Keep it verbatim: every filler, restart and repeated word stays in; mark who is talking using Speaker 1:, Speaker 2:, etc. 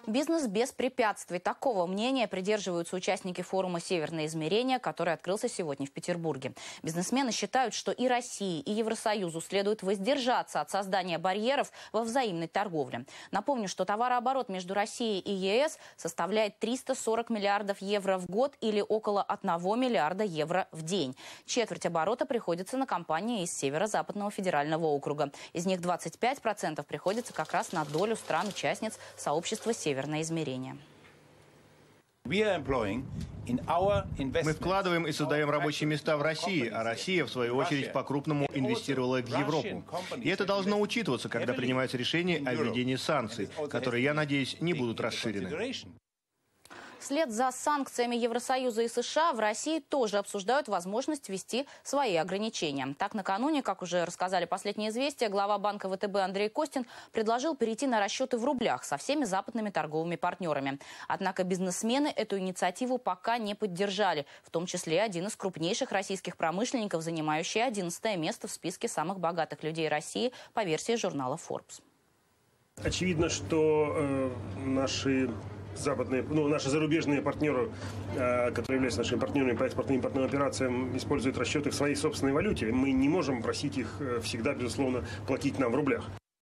Speaker 1: Бизнес без препятствий. Такого мнения придерживаются участники форума «Северное измерение», который открылся сегодня в Петербурге. Бизнесмены считают, что и России, и Евросоюзу следует воздержаться от создания барьеров во взаимной торговле. Напомню, что товарооборот между Россией и ЕС составляет триста сорок миллиардов евро в год или около одного миллиарда евро в день. Четверть оборота приходится на компании из Северо-Западного федерального округа. Из них двадцать пять процентов приходится как раз на долю стран-участниц сообщества «Северное измерение».
Speaker 2: Мы вкладываем и создаем рабочие места в России, а Россия, в свою очередь, по-крупному инвестировала в Европу. И это должно учитываться, когда принимаются решения о введении санкций, которые, я надеюсь, не будут расширены.
Speaker 1: Вслед за санкциями Евросоюза и США в России тоже обсуждают возможность ввести свои ограничения. Так, накануне, как уже рассказали последние известия, глава банка ВТБ Андрей Костин предложил перейти на расчеты в рублях со всеми западными торговыми партнерами. Однако бизнесмены эту инициативу пока не поддержали, в том числе один из крупнейших российских промышленников, занимающий одиннадцатое место в списке самых богатых людей России по версии журнала Forbes.
Speaker 3: Очевидно, что э, наши западные, ну, наши зарубежные партнеры, э, которые являются нашими партнерами по экспортно-импортным операциям, используют расчеты в своей собственной валюте. Мы не можем просить их всегда, безусловно, платить нам в рублях.